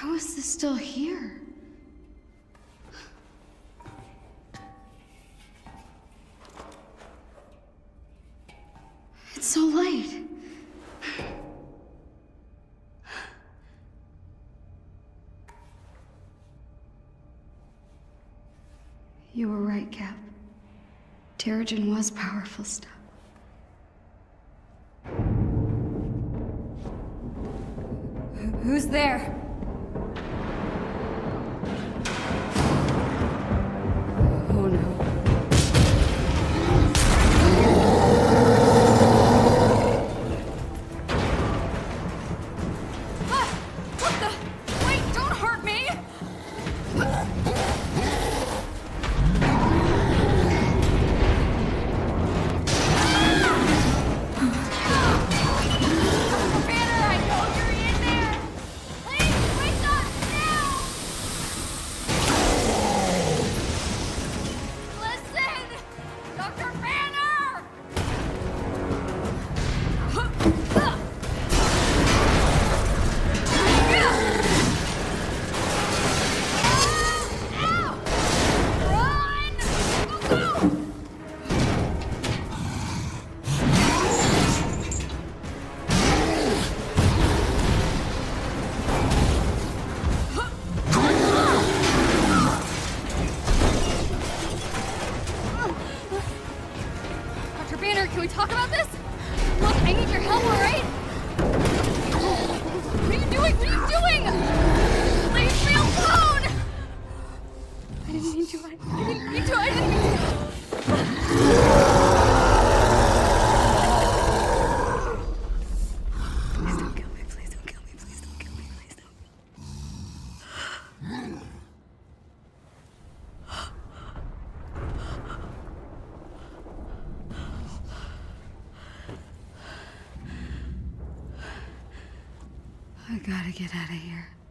How is this still here? It's so light. You were right, Cap. Terrigen was powerful stuff. Who's there? Oh no. What the? Wait, don't hurt me! Banner, I know you're in there! Please, wake up now! Listen! Dr. Banner! Ow! Run! Go, go! Dr. Banner, can we talk about this? Look, I need your help, alright? What are you doing? What are you doing? Leave me alone! I didn't mean to. I didn't mean to. I didn't mean to. Please don't kill me. Please don't kill me. Please don't kill me. Please don't. I gotta get out of here.